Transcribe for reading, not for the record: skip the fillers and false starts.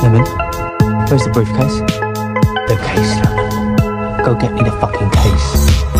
Lemon, where's the briefcase? The case, Lemon. Go get me the fucking case.